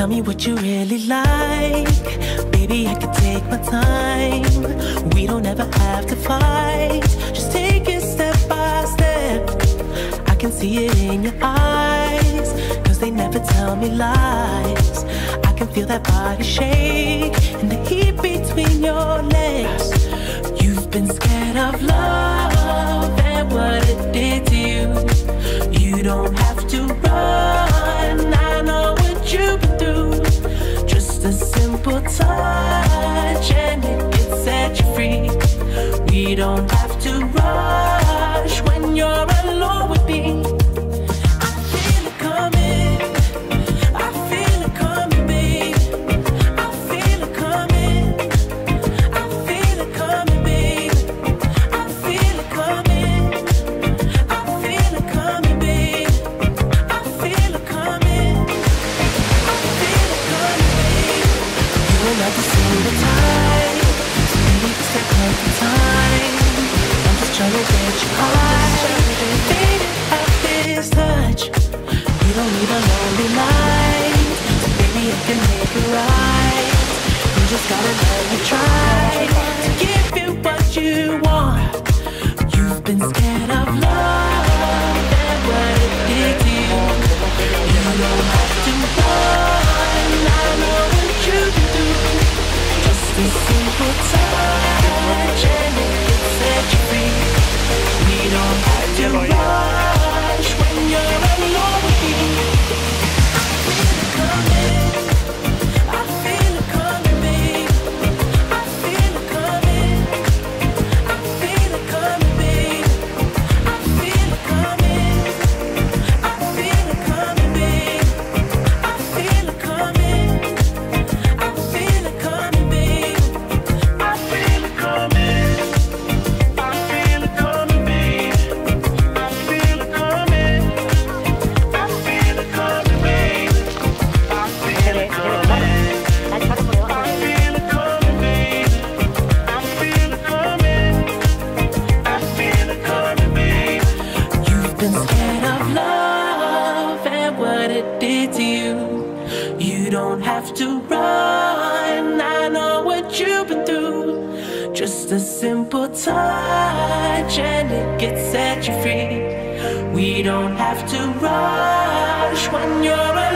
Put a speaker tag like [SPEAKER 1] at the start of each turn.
[SPEAKER 1] Tell me what you really like. Baby, I can take my time. We don't ever have to fight. Just take it step by step. I can see it in your eyes, 'cause they never tell me lies. I can feel that body shake and the heat between your legs. You've been scared of love and what it did to you. You don't have to run, I know what you've been through. Just a simple touch and it can set you free. We don't have to rush when you're alone with me. I feel it coming, I feel it coming, babe. I feel it coming, I feel it coming, babe. I feel it coming, I feel it coming, babe. I feel it coming, I feel it coming, babe. You don't have to say the time, so maybe it's that perfect time. I'm just trying to get you high, faded out this touch. You don't need a lonely night, so baby I can make it right. You just gotta let me try to give you what you want. You've been scared of love and what it did to you. You don't have to run, I know what you can do. Just a simple touch and it can set you free. We don't have to rush when you're alone with me. I feel it coming, I feel it coming, babe. I feel it coming, I feel it coming, babe. I feel it coming, I feel it coming, babe. I feel it coming, I feel it coming, babe. I feel it coming, I feel it coming, babe. I feel it coming, I feel it coming, babe. I feel it coming, I feel it coming, babe. I feel it coming, I feel it coming, babe. You've been scared of love and what it did to you. You don't have to run, I know what you've been through. Just a simple touch and it can set you free. We don't have to rush when you're